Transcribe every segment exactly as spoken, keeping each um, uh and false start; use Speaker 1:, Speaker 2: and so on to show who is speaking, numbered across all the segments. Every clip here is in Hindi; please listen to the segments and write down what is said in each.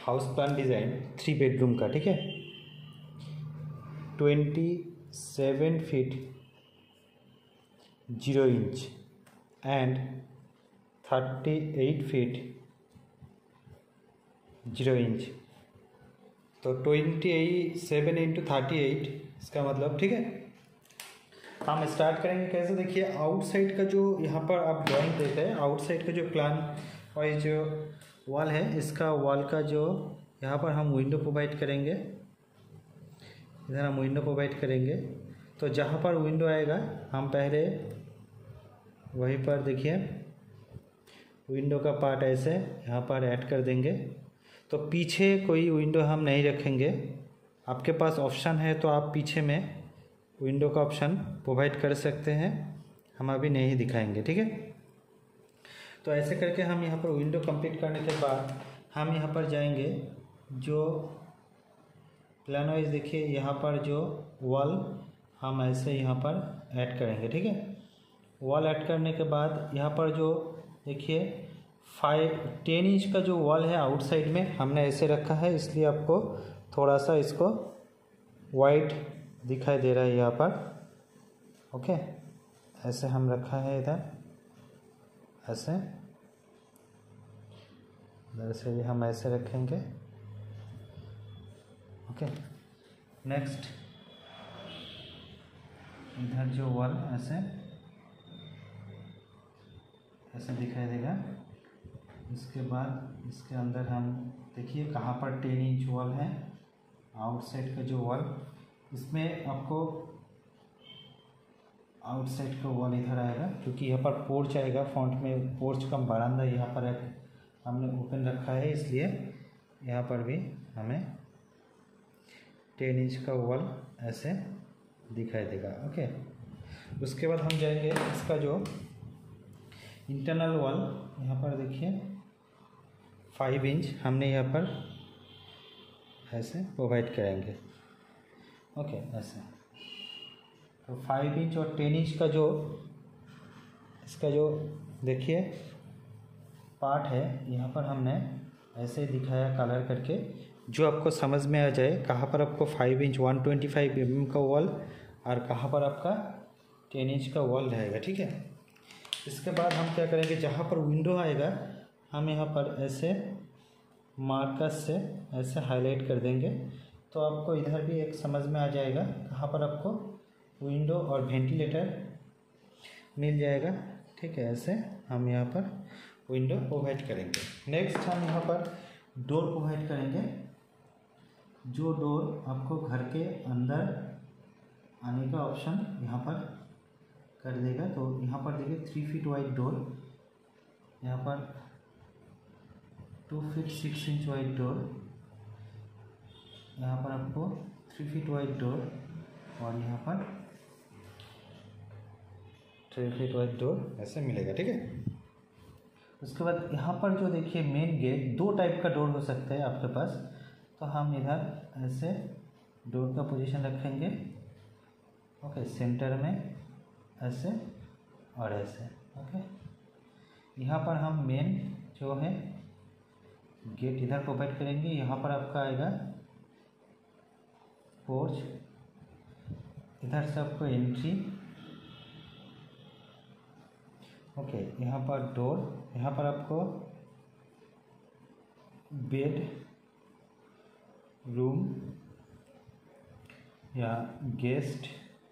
Speaker 1: House plan design three bedroom का, ठीक है। Twenty seven feet zero inch and thirty eight feet zero inch, तो twenty seven into thirty eight इसका मतलब, ठीक है। हम स्टार्ट करेंगे कैसे, देखिए आउटसाइड का जो यहाँ पर आप ड्राइंग देते हैं, आउटसाइड का जो प्लान और ये जो वॉल है, इसका वॉल का जो यहाँ पर हम विंडो प्रोवाइड करेंगे, इधर हम विंडो प्रोवाइड करेंगे। तो जहाँ पर विंडो आएगा हम पहले वहीं पर देखिए विंडो का पार्ट ऐसे यहाँ पर ऐड कर देंगे। तो पीछे कोई विंडो हम नहीं रखेंगे, आपके पास ऑप्शन है तो आप पीछे में विंडो का ऑप्शन प्रोवाइड कर सकते हैं, हम अभी नहीं दिखाएंगे, ठीक है। तो ऐसे करके हम यहाँ पर विंडो कंप्लीट करने के बाद हम यहाँ पर जाएंगे, जो प्लान वाइज देखिए यहाँ पर जो वॉल हम ऐसे यहाँ पर ऐड करेंगे, ठीक है। वॉल ऐड करने के बाद यहाँ पर जो देखिए फाइव टेन इंच का जो वॉल है आउटसाइड में हमने ऐसे रखा है, इसलिए आपको थोड़ा सा इसको वाइट दिखाई दे रहा है यहाँ पर, ओके। ऐसे हम रखा है इधर, ऐसे इधर से भी हम ऐसे रखेंगे, ओके। नेक्स्ट इधर जो वॉल ऐसे ऐसे दिखाई देगा। इसके बाद इसके अंदर हम देखिए कहाँ पर टेन इंच वॉल है, आउटसाइड का जो वॉल, इसमें आपको आउटसाइड का वॉल इधर आएगा, क्योंकि यहाँ पर पोर्च आएगा फ्रंट में, पोर्च का बरामदा यहाँ पर हमने ओपन रखा है, इसलिए यहाँ पर भी हमें टेन इंच का वॉल ऐसे दिखाई देगा, ओके। उसके बाद हम जाएंगे इसका जो इंटरनल वॉल, यहाँ पर देखिए फाइव इंच हमने यहाँ पर ऐसे प्रोवाइड करेंगे, ओके ऐसे। तो फाइव इंच और टेन इंच का जो इसका जो देखिए पार्ट है, यहाँ पर हमने ऐसे दिखाया कलर करके, जो आपको समझ में आ जाए कहाँ पर आपको five inch one twenty five M M का वॉल और कहाँ पर आपका टेन इंच का वॉल रहेगा, ठीक है। इसके बाद हम क्या करेंगे, जहाँ पर विंडो आएगा हम यहाँ पर ऐसे मार्कस से ऐसे हाईलाइट कर देंगे, तो आपको इधर भी एक समझ में आ जाएगा कहाँ पर आपको विंडो और वेंटिलेटर मिल जाएगा, ठीक है। ऐसे हम यहाँ पर विंडो प्रोवाइड करेंगे। नेक्स्ट हम यहाँ पर डोर प्रोवाइड करेंगे, जो डोर आपको घर के अंदर आने का ऑप्शन यहाँ पर कर देगा। तो यहाँ पर देखिए थ्री फीट वाइड डोर, यहाँ पर two feet six inch wide door, यहाँ पर आपको थ्री फीट वाइड डोर और यहाँ पर थ्री फीट वाइड डोर ऐसे मिलेगा, ठीक है। उसके बाद यहाँ पर जो देखिए मेन गेट, दो टाइप का डोर हो सकता है आपके पास, तो हम इधर ऐसे डोर का पोजीशन रखेंगे, ओके, सेंटर में ऐसे और ऐसे, ओके। यहाँ पर हम मेन जो है गेट इधर प्रोवाइड करेंगे, यहाँ पर आपका आएगा पोर्च, इधर से आपको एंट्री, ओके। यहाँ पर डोर, यहाँ पर आपको बेड रूम या गेस्ट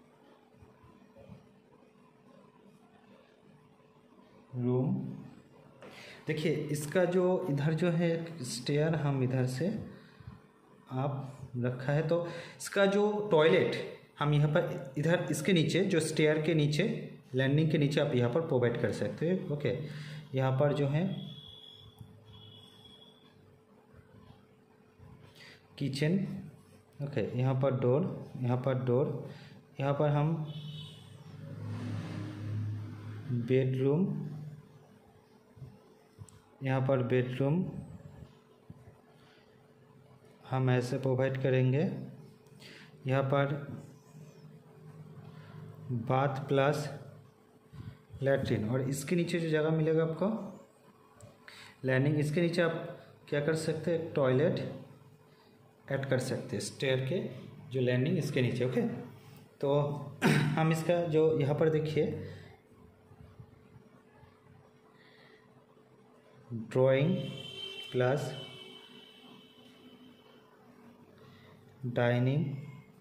Speaker 1: रूम। देखिए इसका जो इधर जो है स्टेयर हम इधर से आप रखा है, तो इसका जो टॉयलेट हम यहाँ पर इधर इसके नीचे जो स्टेयर के नीचे लैंडिंग के नीचे आप यहाँ पर प्रोवाइड कर सकते हैं, ओके। यहाँ पर जो है किचन, ओके, यहाँ पर डोर, यहाँ पर डोर, यहाँ पर हम बेडरूम, यहाँ पर बेडरूम हम ऐसे प्रोवाइड करेंगे। यहाँ पर बाथ प्लस लैट्रिन, और इसके नीचे जो जगह मिलेगा आपको लैंडिंग, इसके नीचे आप क्या कर सकते हैं, एक टॉयलेट ऐड कर सकते हैं स्टेयर के जो लैंडिंग इसके नीचे। ओके, तो हम इसका जो यहाँ पर देखिए ड्राइंग प्लस डाइनिंग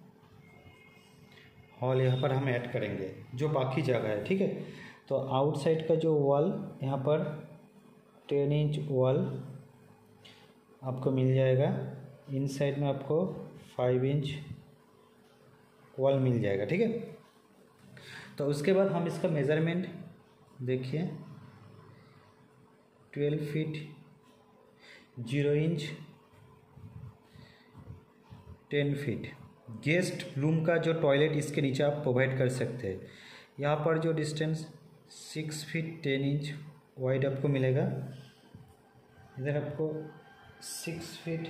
Speaker 1: हॉल यहाँ पर हम ऐड करेंगे जो बाकी जगह है। ठीक है, तो आउटसाइड का जो वॉल यहाँ पर टेन इंच वॉल आपको मिल जाएगा, इनसाइड में आपको फाइव इंच वॉल मिल जाएगा। ठीक है, तो उसके बाद हम इसका मेज़रमेंट देखिए, twelve feet zero inch ten feet guest room का जो टॉयलेट इसके नीचे आप प्रोवाइड कर सकते हैं। यहाँ पर जो distance six feet ten inch wide आपको मिलेगा, इधर आपको सिक्स फीट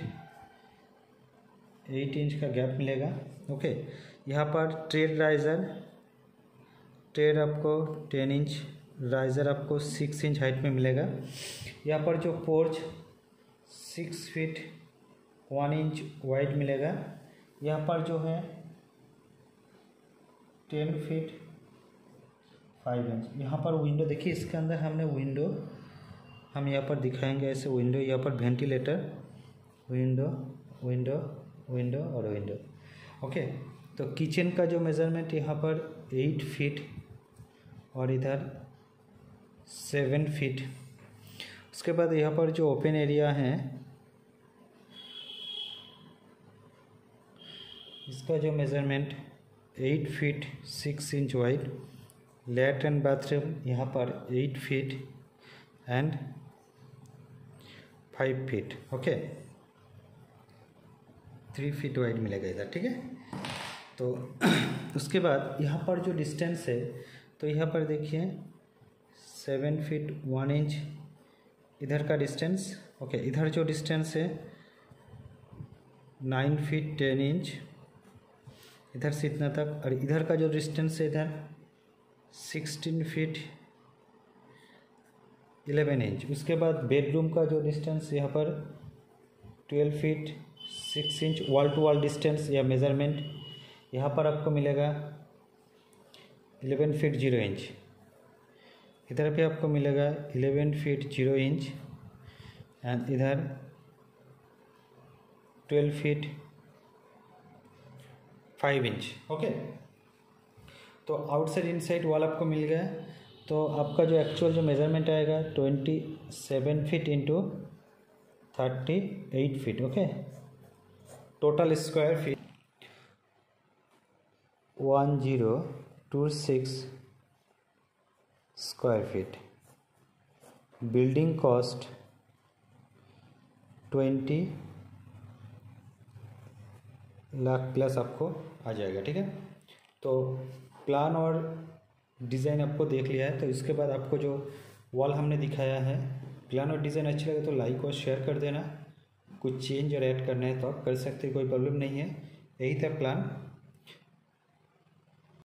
Speaker 1: एट इंच का गैप मिलेगा। ओके, यहाँ पर ट्रेड राइज़र ट्रेड आपको टेन इंच, राइज़र आपको सिक्स इंच हाइट में मिलेगा। यहाँ पर जो porch six feet one inch wide मिलेगा। यहाँ पर जो है टेन फीट फाइव इंच। यहाँ पर विंडो देखिए, इसके अंदर हमने विंडो हम यहाँ पर दिखाएंगे ऐसे विंडो, यहाँ पर वेंटिलेटर विंडो विंडो विंडो और विंडो। ओके, तो किचन का जो मेज़रमेंट यहाँ पर एट फीट और इधर सेवन फीट। उसके बाद यहाँ पर जो ओपन एरिया है इसका जो measurement eight feet six inch wide, lat and bathroom यहाँ पर eight feet and five feet. Okay, three feet wide मिलेगा इधर। ठीक है, तो उसके बाद यहाँ पर जो डिस्टेंस है, तो यहाँ पर देखिए सेवन फीट वन इंच इधर का डिस्टेंस। ओके, इधर जो डिस्टेंस है नाइन फीट टेन इंच इधर से इतना तक, और इधर का जो डिस्टेंस है इधर सिक्सटीन फीट इलेवन इंच। उसके बाद बेडरूम का जो डिस्टेंस यहाँ पर twelve feet six inch wall to wall distance या मेज़रमेंट यहाँ पर आपको मिलेगा इलेवन फीट जीरो इंच। इधर पे आपको मिलेगा eleven feet zero inch and इधर twelve feet five inch. Okay, तो आउटसाइड इनसाइड वॉल आपको मिल गया। तो आपका जो एक्चुअल जो मेज़रमेंट आएगा twenty seven feet into thirty eight feet. Okay, total square feet one zero two six square feet. Building cost twenty lakh plus आपको आ जाएगा। ठीक है, तो प्लान और डिज़ाइन आपको देख लिया है। तो इसके बाद आपको जो वॉल हमने दिखाया है, प्लान और डिज़ाइन अच्छी लगे तो लाइक और शेयर कर देना। कुछ चेंज और ऐड करना है तो आप कर सकते हैं, कोई प्रॉब्लम नहीं है। यही था प्लान।